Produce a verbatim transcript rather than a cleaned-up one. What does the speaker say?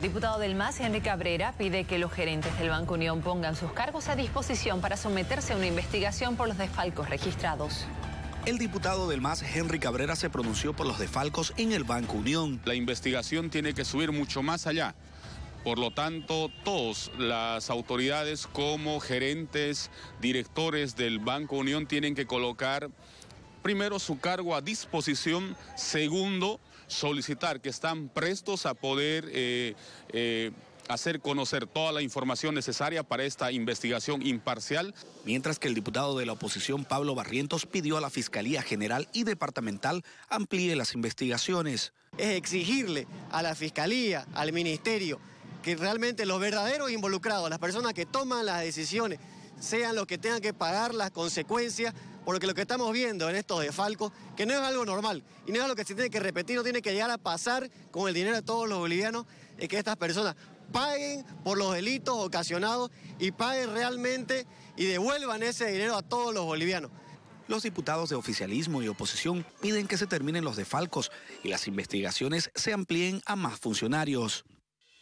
Diputado del M A S, Henry Cabrera, pide que los gerentes del Banco Unión pongan sus cargos a disposición para someterse a una investigación por los desfalcos registrados. El diputado del M A S, Henry Cabrera, se pronunció por los desfalcos en el Banco Unión. La investigación tiene que subir mucho más allá. Por lo tanto, todas las autoridades como gerentes, directores del Banco Unión tienen que colocar primero su cargo a disposición, segundo, solicitar que están prestos a poder eh, eh, hacer conocer toda la información necesaria para esta investigación imparcial. Mientras que el diputado de la oposición, Pablo Barrientos, pidió a la Fiscalía General y Departamental amplíe las investigaciones. Es exigirle a la Fiscalía, al Ministerio, que realmente los verdaderos involucrados, las personas que toman las decisiones, sean los que tengan que pagar las consecuencias, porque lo que estamos viendo en estos desfalcos, que no es algo normal, y no es algo que se tiene que repetir, no tiene que llegar a pasar con el dinero de todos los bolivianos, es que estas personas paguen por los delitos ocasionados y paguen realmente y devuelvan ese dinero a todos los bolivianos. Los diputados de oficialismo y oposición piden que se terminen los desfalcos y las investigaciones se amplíen a más funcionarios.